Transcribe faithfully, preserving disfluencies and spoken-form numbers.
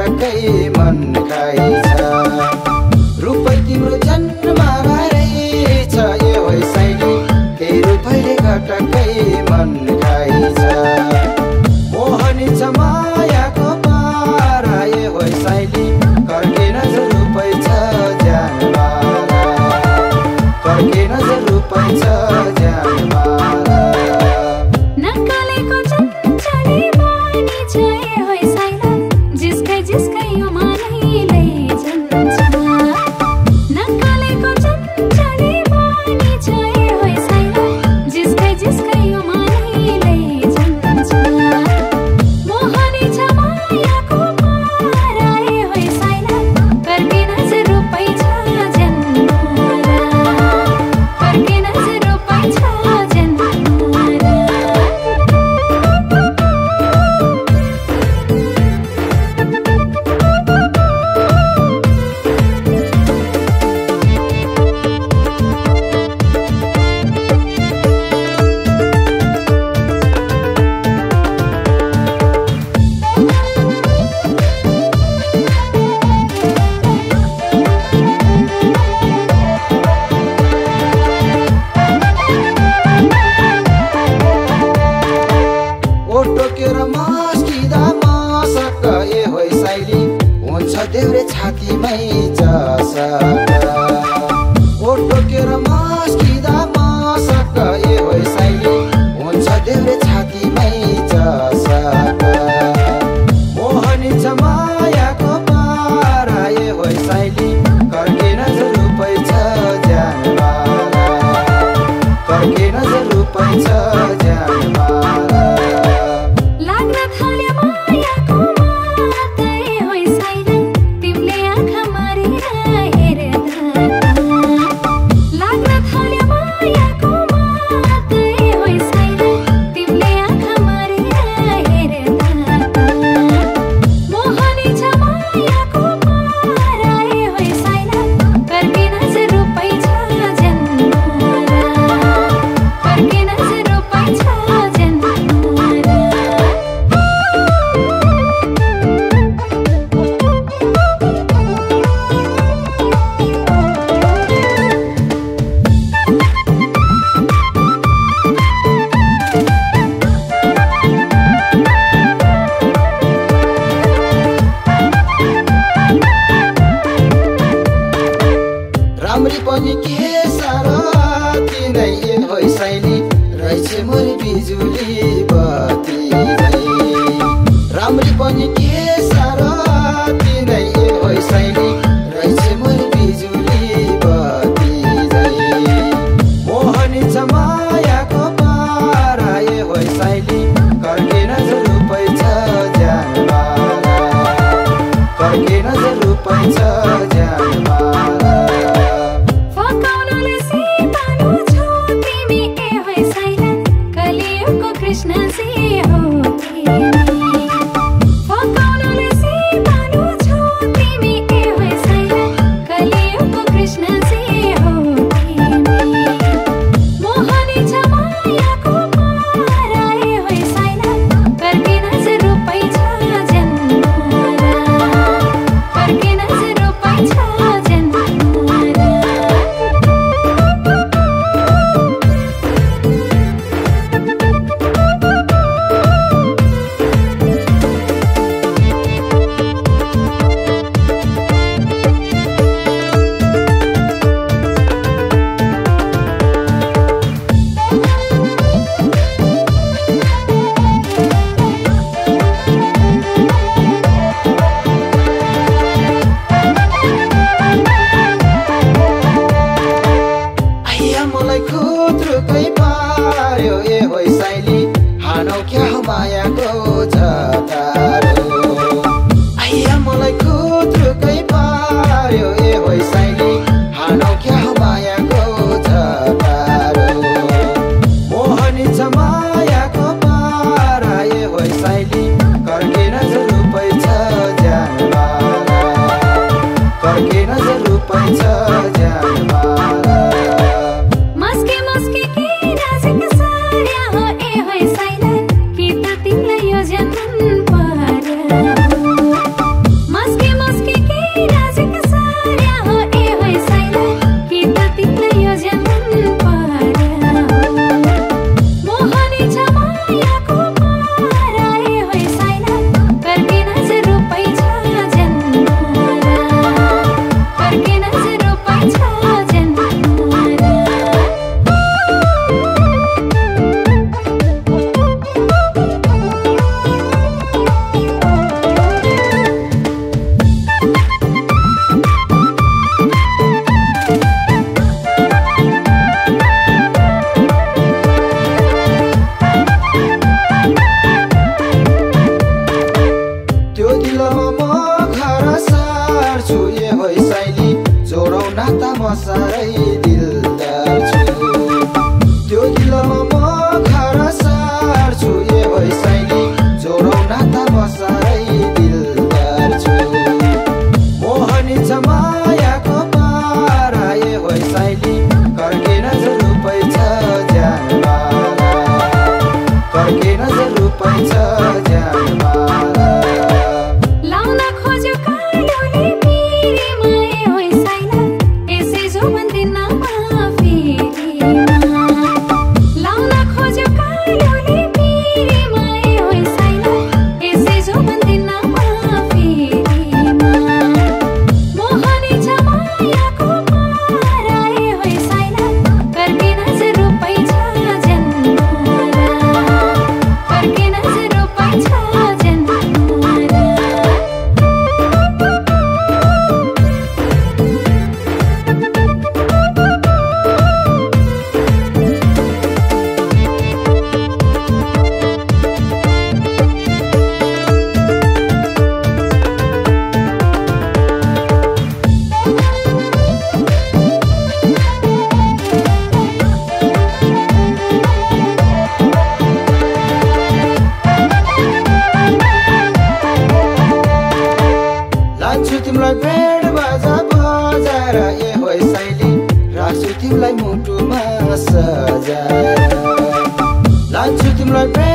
घटकै मन खाइछ रुपै तिम्रो जन्ममा रहेछ ए होइ साइली त्यही रुपैले घटकै मन खाइछ मोहनी छ मायाको पारा ए होइ साइली कर्के नजर रुपै छ ज्यानमाला कर्के नजर रुपै छ ज्यानमाला नकालेको चञ्चली बानी छ ए होइ साइला जिस्कै जिस्कै यो मनैले जन्छ नकालेको चञ्चली बानी छ ए होइ साइला जिस्कै जिस्कै यो मनैले जन्छ मोहनी छ मायाको पारा ए होइ साइला कर्के नजर रुपै छ जन्माला कर्के नजर रुपै छ जन्माला ओटोकेर मास्किँदा मासक ए होइ साइली हुन्छ देउरे छातीमै जसक ओटोकेर मास्किँदा मासक ए होइ साइली हुन्छ देउरे छातीमै जसक मोहनी छ मायाको पारा ए होइ साइली कर्के नजर रुपै छ ज्यानमाला कर्के नजर रुपै छ ज्यानमाला लाग्न थाल्यो मायाको मात ए होइ साइला तिमीले आँखा मारेर हेर्दा लाग्न थाल्यो मायाको मात ए होइ साइला तिमीले आँखा मारेर हेर्दा मोहनी छ मायाको पारा ए होइ साइला कर्के नजर रुपै छ जन्माला कर्के नजर रुपै छ जन्माला राम्री पनि के साह्रो तिनै ए होइ साइली रहेछ मोरी बिजुली बत्ती राम्री पनि के साह्रो तिनै ए होइ साइली रहेछ मोरी बिजुली बत्ती मोहनी छ मायाको पारा ए होइ साइली कर्के नजर रुपै छ ज्यानमाला कर्के नजर रुपै छ ज्यानमाला फकाउनले सिपालु छौ तिमी ए होइ साइला कलियुगको कृष्ण से हो तिमी फकाउनले सिपालु छौ तिमी ए होइ साइला कलियुगको कृष्ण से हो तिमी मोहनी छ मायाको पारा ए होइ साइला कर्के नजर रुपै छ जन्माला कर्के नजर रुपै छ जन्माला आइया मलाई खुत्रुकै पार्यो ए होइ साइली हानौ क्या हो मायाको झटारो आइया मलाई खुत्रुकै पार्यो ए होइ साइली हानौ क्या हो मायाको झटारो मोहनी छ मायाको पारा ए होइ साइली कर्के नजर रुपै छ ज्यानमाला कर्के नजर रुपै छ ज्यानमाला मस्के मस्के के नाजुक सार्या हो ए होइ साइला कि त तिमीलाई यो जन्म बसारै दिलदार छु त्यो दिलमा म घर सार्छु ए होइ साइली जोडौ नाता बसारै दिलदार छु मोहनी छ मायाको पारा ए होइ साइली कर्के नजर रूपै छ ज्यानमाला कर्के नजर रूपै छ ज्यानमाला लाउन खोज्यो कालोले पिरीमा ए होइ साइला यसै जो भन्दिनमा फेरिमा लाउन खोज्यो कालोले पिरीमा ए होइ साइला यसै जो भन्दिनमा फेरिमा मोहनी छ मायाको पारा ए होइ साइला कर्के नजर रूपै छ ज्यानमाला कर्के नजर रूपै छ ज्यानमाला लान्छु तिमीलाई बेड बाजा बजाएर ए होइ साइली राख्छु तिमीलाई मुटुमा सजाएर लान्छु तिमीलाई